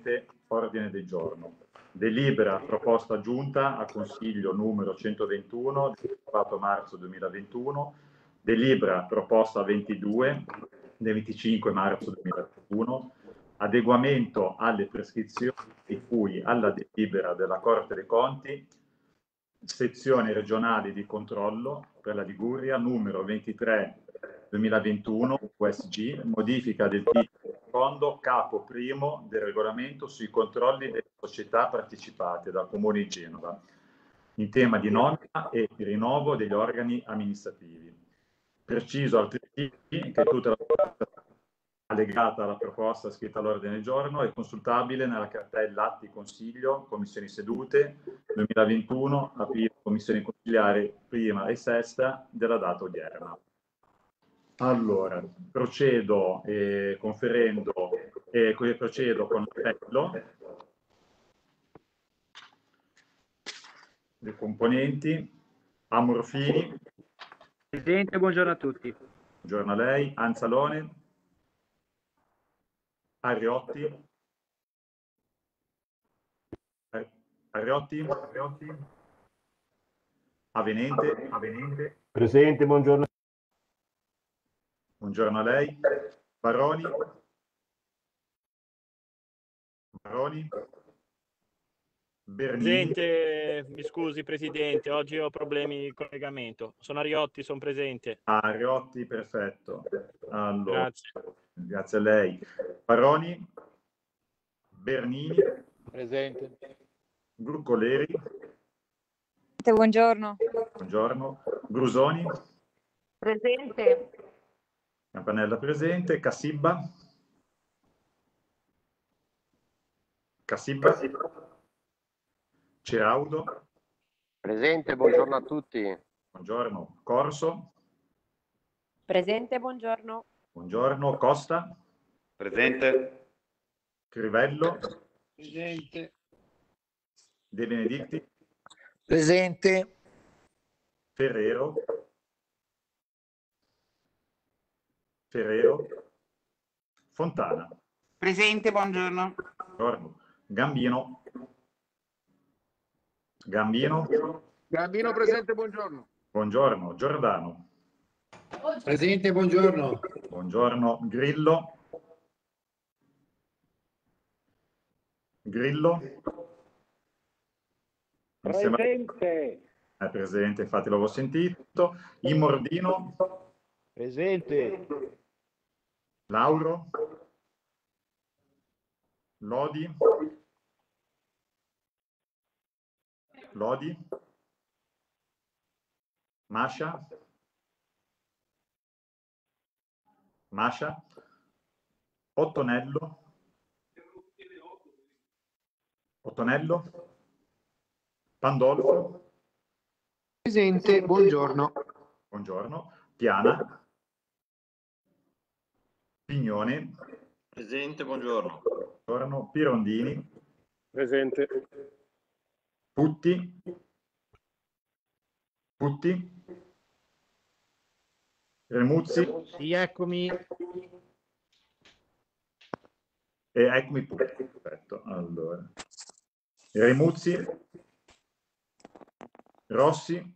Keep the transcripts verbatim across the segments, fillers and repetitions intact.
seguente ordine del giorno. Delibera proposta giunta a Consiglio numero centoventuno del quattro marzo duemilaventuno, delibera proposta ventidue del venticinque marzo duemilaventuno, adeguamento alle prescrizioni di cui alla delibera della Corte dei Conti, sezioni regionali di controllo per la Liguria numero ventitré duemilaventuno U S G, modifica del titolo secondo capo primo del regolamento sui controlli delle società partecipate dal Comune di Genova in tema di nomina e rinnovo degli organi amministrativi. Preciso altresì che tutta la allegata alla proposta scritta all'ordine del giorno è consultabile nella cartella Atti Consiglio, Commissioni Sedute duemilaventuno, aprire Commissione Consigliare prima e sesta della data odierna. Allora, procedo eh, conferendo e eh, procedo con l'appello dei componenti. Amorfini. Presidente, buongiorno a tutti. Buongiorno a lei. Anzalone. Arriotti. Arriotti. Arriotti. Avenente. Avenente. Presente, buongiorno. Buongiorno a lei. Baroni. Baroni. Bernini. Presente, mi scusi Presidente, oggi ho problemi di collegamento. Sono Arriotti, sono presente. Ah, Arriotti, perfetto. Allora, Grazie. Grazie a lei. Baroni. Bernini. Presente. Gruccoleri. Buongiorno. Buongiorno. Grusoni. Presente. Campanella presente. Cassibba. Cassibba. Ceraudo. Presente, buongiorno a tutti. Buongiorno. Corso. Presente, buongiorno. Buongiorno. Costa. Presente. Crivello. Presente. De Benedicti. Presente. Ferrero. Ferrero. Fontana. Presente, buongiorno. Buongiorno. Gambino. Gambino. Gambino presente, buongiorno. Buongiorno. Giordano. Presente, buongiorno. Buongiorno. Grillo. Grillo. Presente. È presente, infatti l'avevo sentito. Immordino. Presente. Lauro. Lodi. Lodi. Mascia. Mascia. Ottonello. Ottonello. Pandolfo. Presente, buongiorno. Buongiorno. Piana. Pignone. Presente, buongiorno. Buongiorno. Pirondini. Presente. Putti. Putti. Remuzzi. Sì, eccomi. E eccomi Putti. Perfetto. Allora. Remuzzi. Rossi.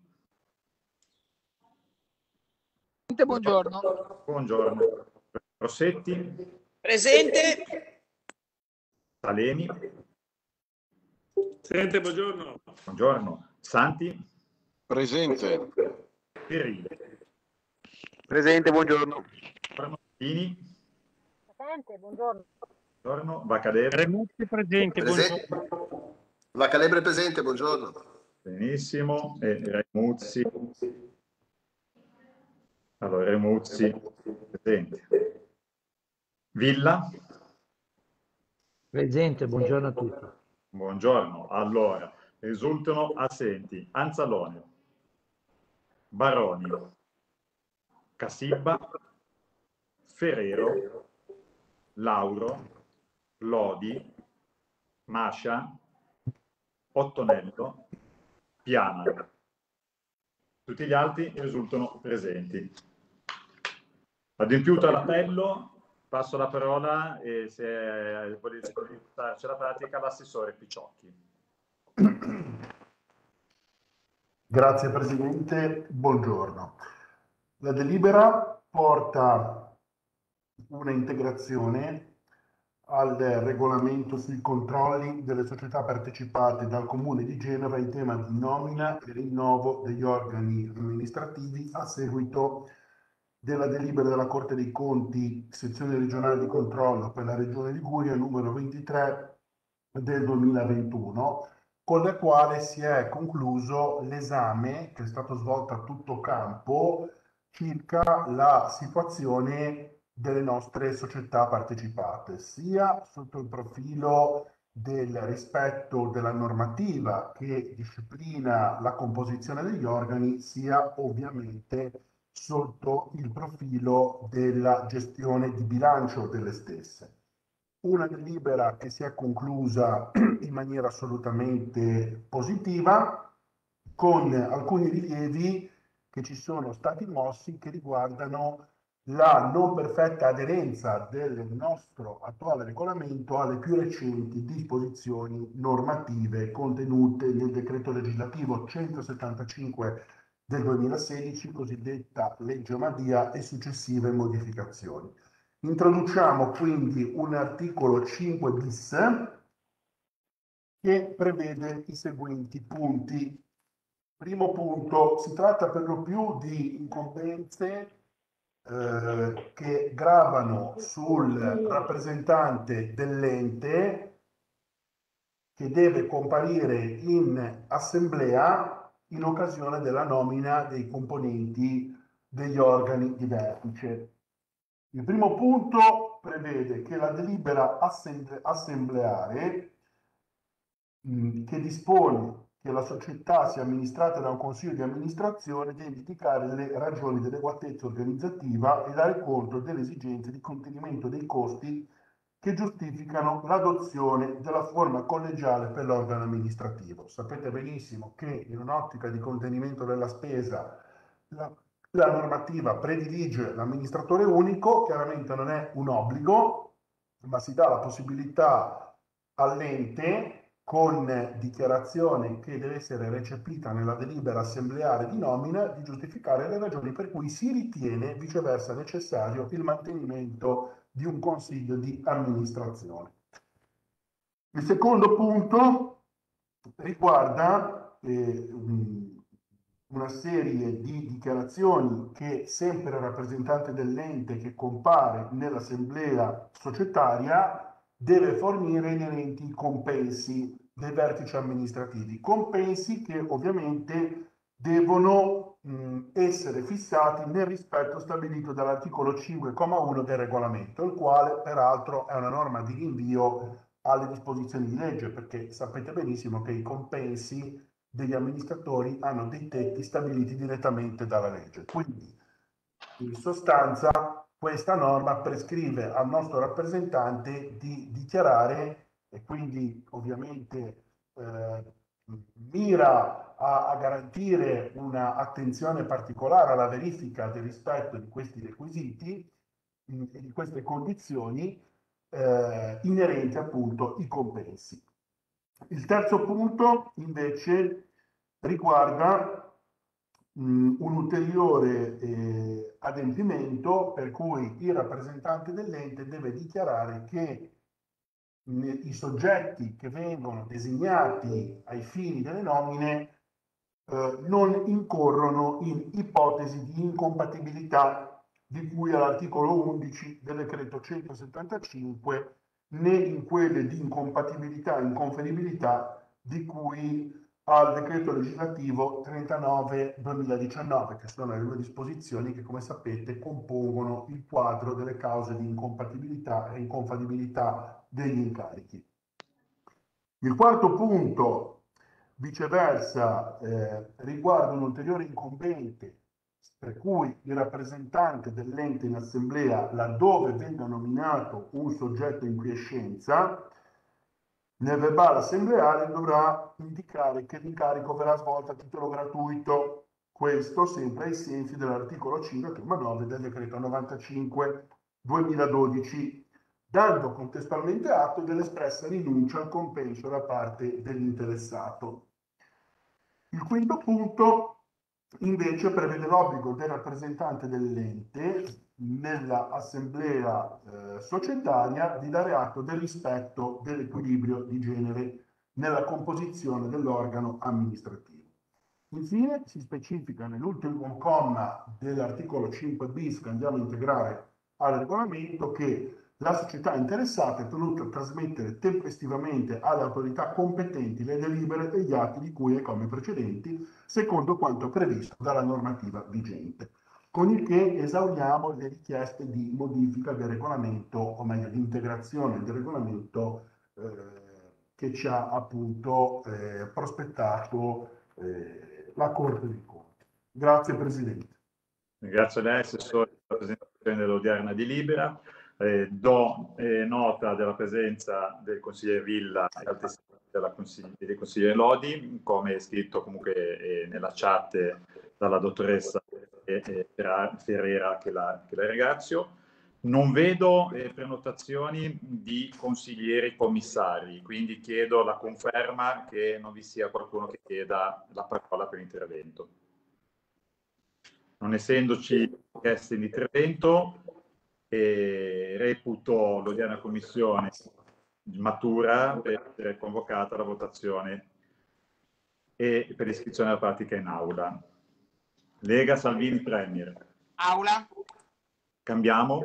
Buongiorno. Buongiorno. Rossetti. Presente. Salemi. Presente, buongiorno. Buongiorno. Santi. Presente. Perile. Presente, buongiorno. Fini. Presente, buongiorno. Buongiorno. Vacadere. Remuzzi presente, Presente. buongiorno. La Calebre presente, buongiorno. Benissimo. E Remuzzi. Allora, Remuzzi presente. Villa. Presente, buongiorno a tutti. Buongiorno. Allora, risultano assenti Anzalone, Baroni, Cassibba, Ferrero, Lauro, Lodi, Mascia, Ottonello, Piana. Tutti gli altri risultano presenti. Adempiuto l'appello, Passo la parola e se volete portarci alla pratica l'assessore Picciocchi. Grazie Presidente, buongiorno. La delibera porta una integrazione al regolamento sui controlli delle società partecipate dal Comune di Genova in tema di nomina e rinnovo degli organi amministrativi a seguito della delibera della Corte dei Conti, sezione regionale di controllo per la Regione Liguria, numero ventitré del duemilaventuno, con la quale si è concluso l'esame che è stato svolto a tutto campo circa la situazione delle nostre società partecipate, sia sotto il profilo del rispetto della normativa che disciplina la composizione degli organi, sia ovviamente sotto il profilo della gestione di bilancio delle stesse. Una delibera che si è conclusa in maniera assolutamente positiva, con alcuni rilievi che ci sono stati mossi che riguardano la non perfetta aderenza del nostro attuale regolamento alle più recenti disposizioni normative contenute nel decreto legislativo centosettantacinque del duemilasedici, cosiddetta legge Madia, e successive modificazioni. Introduciamo quindi un articolo cinque bis che prevede i seguenti punti. Primo punto, si tratta per lo più di incombenze eh, che gravano sul rappresentante dell'ente che deve comparire in assemblea in occasione della nomina dei componenti degli organi di vertice. Il primo punto prevede che la delibera assembleare mh, che dispone che la società sia amministrata da un consiglio di amministrazione deve indicare le ragioni dell'adeguatezza organizzativa e dare conto delle esigenze di contenimento dei costi che giustificano l'adozione della forma collegiale per l'organo amministrativo. Sapete benissimo che in un'ottica di contenimento della spesa la, la normativa predilige l'amministratore unico, chiaramente non è un obbligo, ma si dà la possibilità all'ente, con dichiarazione che deve essere recepita nella delibera assembleare di nomina, di giustificare le ragioni per cui si ritiene viceversa necessario il mantenimento di un consiglio di amministrazione. Il secondo punto riguarda eh, una serie di dichiarazioni che sempre il rappresentante dell'ente che compare nell'assemblea societaria deve fornire inerenti ai compensi dei vertici amministrativi, compensi che ovviamente devono mh, essere fissati nel rispetto stabilito dall'articolo cinque comma uno del regolamento, il quale peraltro è una norma di rinvio alle disposizioni di legge, perché sapete benissimo che i compensi degli amministratori hanno dei tetti stabiliti direttamente dalla legge. Quindi, in sostanza, questa norma prescrive al nostro rappresentante di dichiarare, e quindi ovviamente eh, mira a, a garantire una attenzione particolare alla verifica del rispetto di questi requisiti mh, e di queste condizioni eh, inerenti appunto ai compensi. Il terzo punto invece riguarda un ulteriore eh, adempimento per cui il rappresentante dell'ente deve dichiarare che mh, i soggetti che vengono designati ai fini delle nomine eh, non incorrono in ipotesi di incompatibilità di cui all'articolo undici del decreto centosettantacinque, né in quelle di incompatibilità e inconferibilità di cui al decreto legislativo trentanove duemiladiciannove, che sono le due disposizioni che, come sapete, compongono il quadro delle cause di incompatibilità e incompatibilità degli incarichi. Il quarto punto, viceversa, eh, riguarda un ulteriore incombente per cui il rappresentante dell'ente in assemblea, laddove venga nominato un soggetto in quiescenza, nel verbale assembleare dovrà indicare che l'incarico verrà svolto a titolo gratuito, questo sempre ai sensi dell'articolo cinque comma nove del decreto novantacinque duemiladodici, dando contestualmente atto dell'espressa rinuncia al compenso da parte dell'interessato. Il quinto punto invece prevede l'obbligo del rappresentante dell'ente nell'assemblea eh, societaria di dare atto del rispetto dell'equilibrio di genere nella composizione dell'organo amministrativo. Infine si specifica nell'ultimo comma dell'articolo cinque bis che andiamo a integrare al regolamento che la società interessata è tenuta a trasmettere tempestivamente alle autorità competenti le delibere e gli atti di cui ai commi precedenti, secondo quanto previsto dalla normativa vigente. Con il che esauriamo le richieste di modifica del regolamento, o meglio di integrazione del regolamento eh, che ci ha appunto eh, prospettato eh, la Corte dei Conti. Grazie Presidente. Grazie a lei, Assessore, per la presentazione dell'odierna delibera. Eh, do eh, nota della presenza del consigliere Villa e della consigli dei consiglieri Lodi, come è scritto comunque eh, nella chat dalla dottoressa eh, eh, Ferrera che la, che la ringrazio. Non vedo eh, prenotazioni di consiglieri commissari, quindi chiedo la conferma che non vi sia qualcuno che chieda la parola per intervento. Non essendoci richieste di intervento, eh, reputo l'odierna commissione matura per essere convocata alla votazione e per l'iscrizione alla pratica in aula. Lega Salvini Premier. Aula. Cambiamo.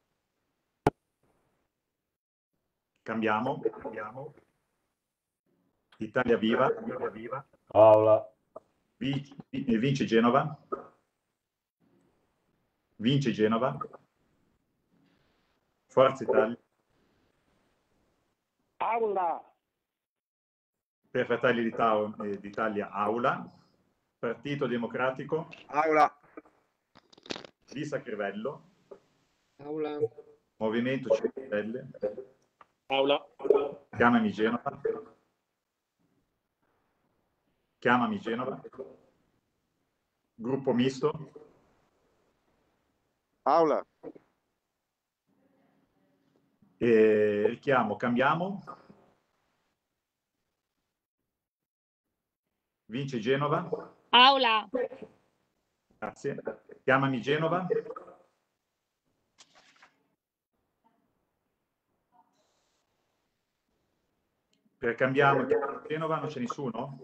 Cambiamo. Cambiamo. Italia Viva. Italia Viva. Aula. Vinci, vinci Genova. Vince Genova. Forza Italia. Aula. Per Fratelli d'Italia, Aula. Partito Democratico. Aula. Lisa Crivello. Aula. Movimento cinque Stelle. Aula. Chiamami Genova. Chiamami Genova. Gruppo misto. Aula. E richiamo Cambiamo. Vince Genova. Aula. Grazie. Chiamami Genova. Per Cambiamo Genova non c'è nessuno?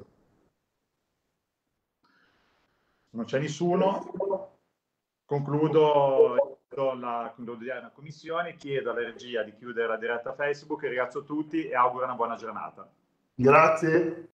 Non c'è nessuno. Concludo la, la commissione, chiedo alla regia di chiudere la diretta Facebook, ringrazio tutti e auguro una buona giornata. Grazie.